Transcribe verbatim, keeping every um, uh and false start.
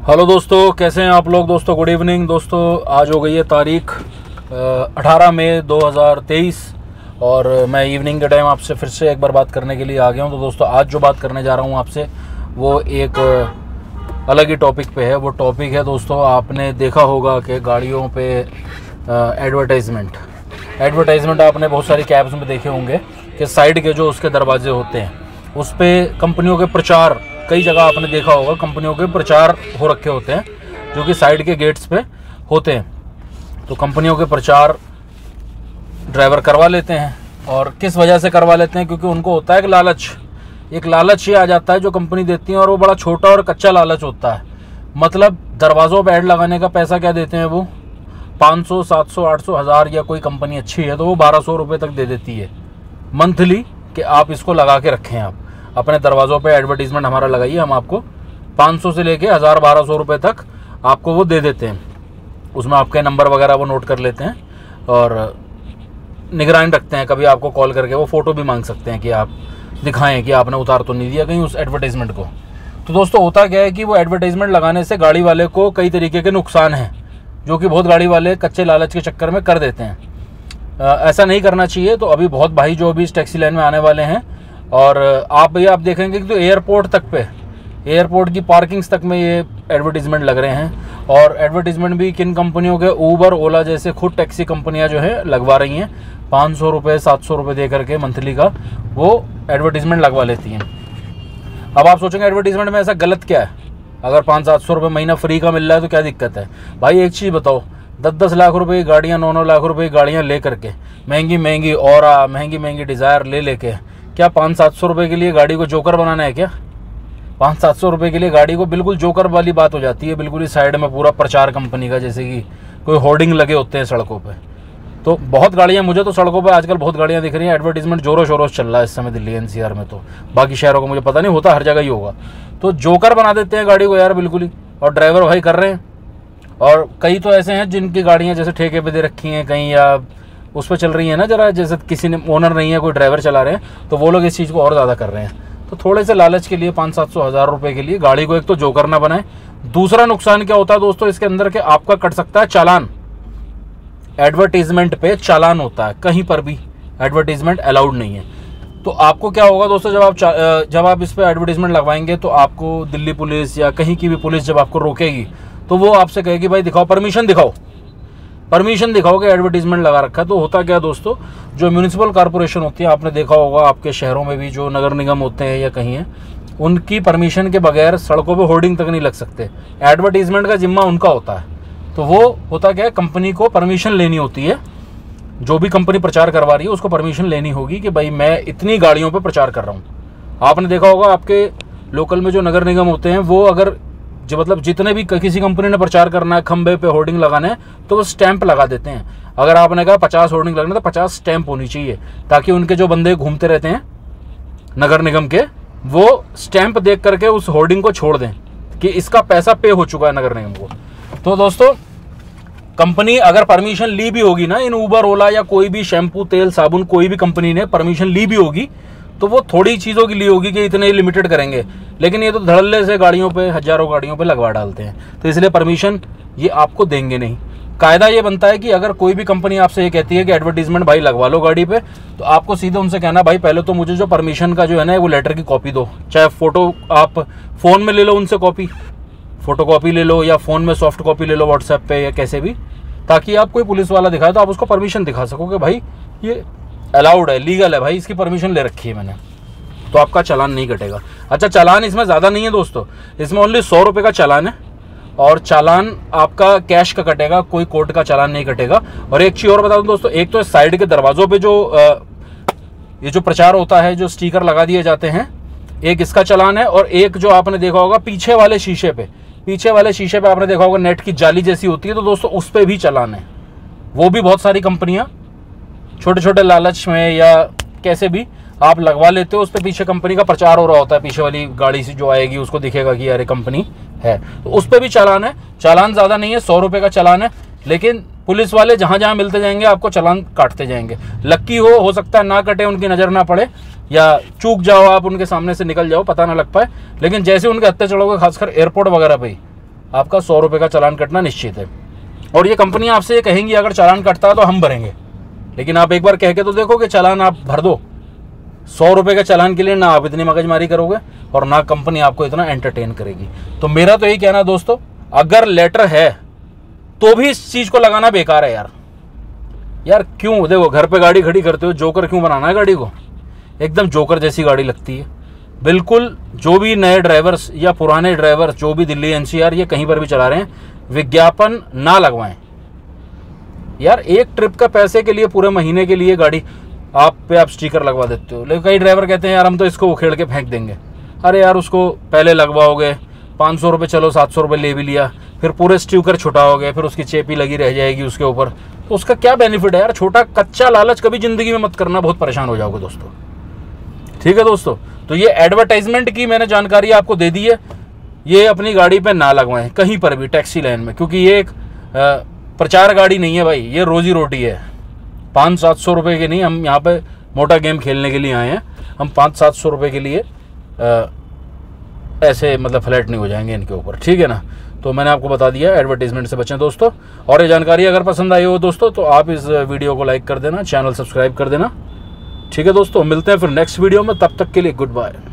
Hello दोस्तों, कैसे हैं आप लोग। दोस्तों गुड इवनिंग। दोस्तों आज हो गई है तारीख अठारह मई दो हज़ार तेईस और मैं इवनिंग के टाइम आपसे फिर से एक बार बात करने के लिए आ गया हूं। तो दोस्तों आज जो बात करने जा रहा हूं आपसे वो एक अलग ही टॉपिक पे है। वो टॉपिक है दोस्तों, आपने देखा होगा कि गाड़ियों पे एडवर्टाइजमेंट एडवर्टाइजमेंट आपने बहुत सारी कैब्स में देखे होंगे कि साइड के जो उसके दरवाजे होते हैं उस पर कंपनियों के प्रचार, कई जगह आपने देखा होगा कंपनियों के प्रचार हो रखे होते हैं जो कि साइड के गेट्स पे होते हैं। तो कंपनियों के प्रचार ड्राइवर करवा लेते हैं। और किस वजह से करवा लेते हैं? क्योंकि उनको होता है कि लालच, एक लालच ये आ जाता है जो कंपनी देती है, और वो बड़ा छोटा और कच्चा लालच होता है। मतलब दरवाज़ों पर ऐड लगाने का पैसा क्या देते हैं वो पाँच सौ, सात सौ, आठ सौ, हज़ार, या कोई कंपनी अच्छी है तो वो बारह सौ रुपये तक दे देती है मंथली कि आप इसको लगा के रखें, आप अपने दरवाज़ों पे एडवर्टीज़मेंट हमारा लगाइए, हम आपको पाँच सौ से लेके हज़ार बारह सौ रुपये तक आपको वो दे देते हैं। उसमें आपके नंबर वगैरह वो नोट कर लेते हैं और निगरानी रखते हैं। कभी आपको कॉल करके वो फ़ोटो भी मांग सकते हैं कि आप दिखाएं कि आपने उतार तो नहीं दिया कहीं उस एडवर्टीज़मेंट को। तो दोस्तों होता क्या है कि वो एडवर्टीज़मेंट लगाने से गाड़ी वाले को कई तरीके के नुकसान हैं जो कि बहुत गाड़ी वाले कच्चे लालच के चक्कर में कर देते हैं। आ, ऐसा नहीं करना चाहिए। तो अभी बहुत भाई जो अभी इस टैक्सी लाइन में आने वाले हैं, और आप भैया आप देखेंगे कि तो एयरपोर्ट तक पे, एयरपोर्ट की पार्किंग्स तक में ये एडवर्टीज़मेंट लग रहे हैं। और एडवर्टीज़मेंट भी किन कंपनियों के, ऊबर, ओला जैसे खुद टैक्सी कंपनियां जो है लगवा रही हैं। पाँच सौ रुपये, सात सौ रुपये दे करके मंथली का वो एडवर्टीज़मेंट लगवा लेती हैं। अब आप सोचेंगे एडवर्टीज़मेंट में ऐसा गलत क्या है? अगर पाँच सात सौ रुपये महीना फ्री का मिल रहा है तो क्या दिक्कत है? भाई एक चीज़ बताओ, दस दस लाख रुपए की गाड़ियाँ, नौ नौ लाख रुपए की गाड़ियाँ ले करके, महंगी महंगी औरा, महंगी महंगी डिज़ायर ले लेके, क्या पाँच सात सौ रुपये के लिए गाड़ी को जोकर बनाना है क्या? पाँच सात सौ रुपये के लिए गाड़ी को बिल्कुल जोकर वाली बात हो जाती है। बिल्कुल ही साइड में पूरा प्रचार कंपनी का, जैसे कि कोई होर्डिंग लगे होते हैं सड़कों पे। तो बहुत गाड़ियाँ, मुझे तो सड़कों पे आजकल बहुत गाड़ियाँ दिख रही हैं। एडवर्टीज़मेंट जोरों शोरों से चल रहा है इस समय दिल्ली एनसीआर में। तो बाकी शहरों को मुझे पता नहीं, होता हर जगह ही होगा। तो जोकर बना देते हैं गाड़ी को यार बिल्कुल ही, और ड्राइवर भाई कर रहे हैं। और कई तो ऐसे हैं जिनकी गाड़ियाँ जैसे ठेके पे दे रखी हैं कहीं, या उस पर चल रही है ना जरा, जैसे किसी ने ओनर नहीं है, कोई ड्राइवर चला रहे हैं, तो वो लोग इस चीज़ को और ज़्यादा कर रहे हैं। तो थोड़े से लालच के लिए पाँच सात सौ हज़ार रुपये के लिए गाड़ी को एक तो जोकर ना बनाए। दूसरा नुकसान क्या होता है दोस्तों इसके अंदर के, आपका कट सकता है चालान। एडवर्टीजमेंट पे चालान होता है, कहीं पर भी एडवर्टीजमेंट अलाउड नहीं है। तो आपको क्या होगा दोस्तों, जब आप जब आप इस पर एडवर्टीजमेंट लगवाएंगे तो आपको दिल्ली पुलिस या कहीं की भी पुलिस जब आपको रोकेगी तो वो आपसे कहेगी भाई दिखाओ, परमिशन दिखाओ, परमिशन दिखाओ कि एडवर्टीजमेंट लगा रखा है। तो होता क्या दोस्तों, जो म्यूनिसिपल कॉर्पोरेशन होती है, आपने देखा होगा आपके शहरों में भी जो नगर निगम होते हैं या कहीं है, उनकी परमिशन के बगैर सड़कों पे होर्डिंग तक नहीं लग सकते। एडवर्टीजमेंट का जिम्मा उनका होता है। तो वो होता क्या है, कंपनी को परमिशन लेनी होती है। जो भी कंपनी प्रचार करवा रही है उसको परमिशन लेनी होगी कि भाई मैं इतनी गाड़ियों पर प्रचार कर रहा हूँ। आपने देखा होगा आपके लोकल में जो नगर निगम होते हैं वो अगर जो मतलब जितने भी किसी कंपनी ने प्रचार करना है, खंबे पे होर्डिंग लगाना है, तो वो स्टैंप लगा देते हैं। अगर आपने कहा पचास होर्डिंग लगना तो पचास स्टैंप होनी चाहिए, ताकि उनके जो बंदे घूमते रहते हैं नगर निगम के, वो स्टैंप देख करके उस होर्डिंग को छोड़ दें कि इसका पैसा पे हो चुका है नगर निगम को। तो दोस्तों कंपनी अगर परमिशन ली भी होगी ना, इन ऊबर, ओला या कोई भी शैम्पू, तेल, साबुन, कोई भी कंपनी ने परमिशन ली भी होगी, तो वो थोड़ी चीज़ों की ली होगी कि इतने लिमिटेड करेंगे। लेकिन ये तो धड़ल्ले से गाड़ियों पे, हजारों गाड़ियों पे लगवा डालते हैं। तो इसलिए परमिशन ये आपको देंगे नहीं। कायदा ये बनता है कि अगर कोई भी कंपनी आपसे ये कहती है कि एडवर्टीजमेंट भाई लगवा लो गाड़ी पे, तो आपको सीधे उनसे कहना भाई पहले तो मुझे जो परमिशन का जो है ना वो लेटर की कॉपी दो। चाहे फ़ोटो आप फ़ोन में ले लो उनसे कॉपी, फ़ोटो कॉपी ले लो, या फ़ोन में सॉफ्ट कॉपी ले लो व्हाट्सएप पे या कैसे भी, ताकि आप कोई पुलिस वाला दिखाए तो आप उसको परमिशन दिखा सको कि भाई ये अलाउड है, लीगल है, भाई इसकी परमिशन ले रखी है मैंने, तो आपका चालान नहीं कटेगा। अच्छा, चालान इसमें ज़्यादा नहीं है दोस्तों, इसमें ओनली सौ रुपये का चालान है, और चालान आपका कैश का कटेगा, कोई कोर्ट का चालान नहीं कटेगा। और एक चीज़ और बता दूं दोस्तों, एक तो साइड के दरवाज़ों पे जो आ, ये जो प्रचार होता है, जो स्टिकर लगा दिए जाते हैं, एक इसका चालान है, और एक जो आपने देखा होगा पीछे वाले शीशे पे, पीछे वाले शीशे पे आपने देखा होगा नेट की जाली जैसी होती है, तो दोस्तों उस पर भी चालान है। वो भी बहुत सारी कंपनियां छोटे छोटे लालच में या कैसे भी आप लगवा लेते हो, उस पर पीछे कंपनी का प्रचार हो रहा होता है, पीछे वाली गाड़ी से जो आएगी उसको दिखेगा कि यार कंपनी है, तो उस पर भी चालान है। चालान ज़्यादा नहीं है, सौ रुपये का चालान है, लेकिन पुलिस वाले जहाँ जहाँ मिलते जाएंगे आपको चालान काटते जाएंगे। लक्की हो हो सकता है ना कटे, उनकी नज़र ना पड़े, या चूक जाओ आप उनके सामने से निकल जाओ, पता ना लग पाए, लेकिन जैसे उनके हत्थे चढ़ोगे, खासकर एयरपोर्ट वगैरह पे, आपका सौ रुपये का चालान कटना निश्चित है। और ये कंपनी आपसे ये कहेंगी अगर चालान कटता है तो हम भरेंगे, लेकिन आप एक बार कह के तो देखो कि चालान आप भर दो। सौ रुपये का चालान के लिए ना आप इतनी मगजमारी करोगे और ना कंपनी आपको इतना एंटरटेन करेगी। तो मेरा तो यही कहना है दोस्तों, अगर लेटर है तो भी इस चीज़ को लगाना बेकार है यार। यार क्यों, देखो घर पे गाड़ी खड़ी करते हो, जोकर क्यों बनाना है गाड़ी को? एकदम जोकर जैसी गाड़ी लगती है बिल्कुल। जो भी नए ड्राइवर्स या पुराने ड्राइवर्स जो भी दिल्ली एनसीआर या कहीं पर भी चला रहे हैं, विज्ञापन ना लगवाएं यार। एक ट्रिप का पैसे के लिए पूरे महीने के लिए गाड़ी आप पे आप स्टिकर लगवा देते हो। लेकिन कई ड्राइवर कहते हैं यार हम तो इसको उखेड़ के फेंक देंगे। अरे यार उसको पहले लगवाओगे, पाँच सौ रुपये चलो सात सौ रुपये ले भी लिया, फिर पूरे स्टिकर छुटाओगे, फिर उसकी चेपी लगी रह जाएगी उसके ऊपर, तो उसका क्या बेनिफिट है यार? छोटा कच्चा लालच कभी ज़िंदगी में मत करना, बहुत परेशान हो जाओगे दोस्तों। ठीक है दोस्तों, तो ये एडवर्टाइजमेंट की मैंने जानकारी आपको दे दी है। ये अपनी गाड़ी पे ना लगवाएं कहीं पर भी टैक्सी लाइन में, क्योंकि ये एक आ, प्रचार गाड़ी नहीं है भाई, ये रोजी रोटी है। पाँच सात सौ रुपये के नहीं, हम यहाँ पे मोटा गेम खेलने के लिए आए हैं। हम पाँच सात सौ रुपये के लिए आ, ऐसे मतलब फ्लैट नहीं हो जाएंगे इनके ऊपर, ठीक है ना। तो मैंने आपको बता दिया, एडवर्टीजमेंट से बचें दोस्तों। और ये जानकारी अगर पसंद आई हो दोस्तों तो आप इस वीडियो को लाइक कर देना, चैनल सब्सक्राइब कर देना। ठीक है दोस्तों, मिलते हैं फिर नेक्स्ट वीडियो में, तब तक के लिए गुड बाय।